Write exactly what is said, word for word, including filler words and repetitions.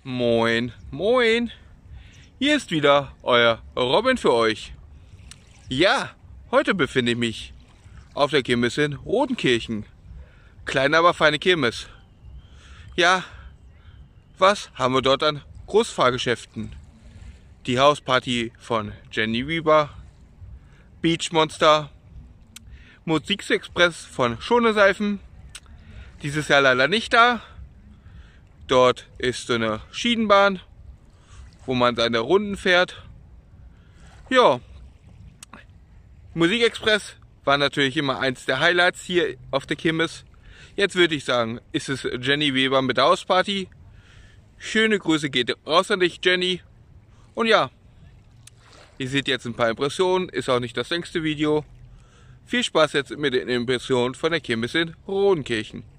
Moin, moin. Hier ist wieder euer Robin für euch. Ja, heute befinde ich mich auf der Kirmes in Rodenkirchen. Kleine, aber feine Kirmes. Ja, was haben wir dort an Großfahrgeschäften? Die Hausparty von Jenny Weber, Beach Monster, Musikexpress von Schoneseifen. Dieses Jahr leider nicht da. Dort ist so eine Schienenbahn, wo man seine Runden fährt. Ja, Musikexpress war natürlich immer eins der Highlights hier auf der Kirmes. Jetzt würde ich sagen, ist es Jenny Weber mit der Hausparty. Schöne Grüße geht raus an dich, Jenny. Und ja, ihr seht jetzt ein paar Impressionen, ist auch nicht das längste Video. Viel Spaß jetzt mit den Impressionen von der Kirmes in Rodenkirchen.